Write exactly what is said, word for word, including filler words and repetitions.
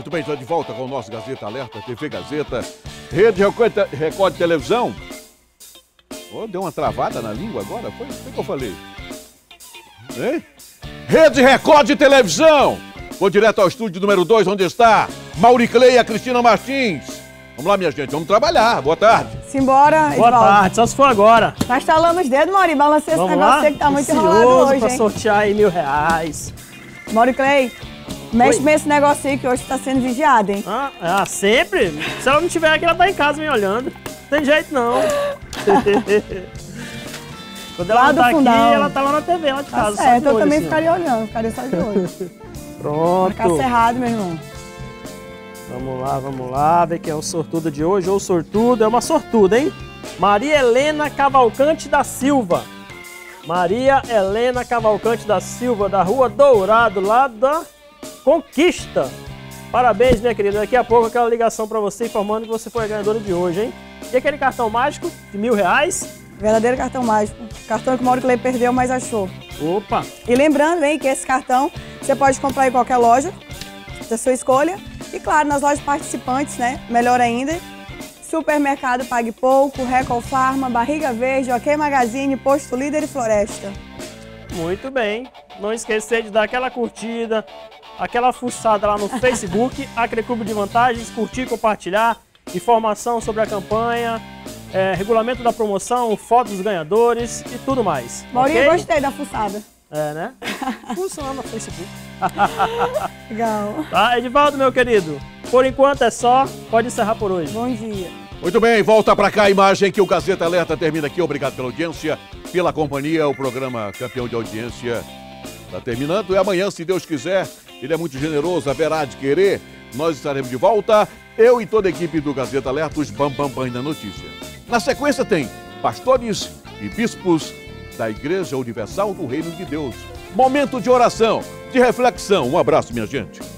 Muito bem, já de volta com o nosso Gazeta Alerta, T V Gazeta, Rede Record, Record de Televisão. Oh, deu uma travada na língua agora? Foi o que eu falei? Hein? Rede Record de Televisão. Vou direto ao estúdio número dois, onde está Mauricleia e a Cristina Martins. Vamos lá, minha gente, vamos trabalhar. Boa tarde. Simbora, Boa Edvaldo. tarde, só se for agora. Tá estalando os dedos, Mauri. Balancei esse Vamos negócio lá? aí que tá muito Ansioso enrolado hoje, pra hein? sortear aí mil reais. Mauri Clay, mexe Oi. nesse negócio aí que hoje tá sendo vigiado, hein? Ah, ah, sempre? Se ela não tiver aqui, ela tá em casa me olhando. Não tem jeito, não. Quando ela Lá não do tá fundão. aqui, ela tá lá na T V, lá de Tá casa. só certo, de eu olho, também assim, ó. ficaria olhando, ficaria só de olho. Pronto. Ficar cerrado, meu irmão. Vamos lá, vamos lá, ver quem é o sortudo de hoje. Ou sortudo, é uma sortuda, hein? Maria Helena Cavalcante da Silva. Maria Helena Cavalcante da Silva, da Rua Dourado, lá da Conquista. Parabéns, minha querida. Daqui a pouco aquela ligação pra você informando que você foi a ganhadora de hoje, hein? E aquele cartão mágico de mil reais? Verdadeiro cartão mágico. Cartão que o Mauri Clay perdeu, mas achou. Opa! E lembrando, hein, que esse cartão você pode comprar em qualquer loja da sua escolha. E claro, nas lojas participantes, né? Melhor ainda. Supermercado Pague Pouco, Recol Farma, Barriga Verde, OK Magazine, Posto Líder e Floresta. Muito bem. Não esquecer de dar aquela curtida, aquela fuçada lá no Facebook, Acreclube de Vantagens, curtir, compartilhar, informação sobre a campanha, é, regulamento da promoção, fotos dos ganhadores e tudo mais. Maurinho, ok? gostei da fuçada. É, né? Funciona no Facebook. Legal. Tá, Edvaldo, meu querido, por enquanto é só. Pode encerrar por hoje. Bom dia. Muito bem, volta pra cá a imagem que o Gazeta Alerta termina aqui. Obrigado pela audiência, pela companhia. O programa campeão de audiência está terminando. E amanhã, se Deus quiser, ele é muito generoso, haverá de querer. Nós estaremos de volta, eu e toda a equipe do Gazeta Alerta, os Bam Bam Bam da notícia. Na sequência tem pastores e bispos da Igreja Universal do Reino de Deus. Momento de oração, de reflexão. Um abraço, minha gente.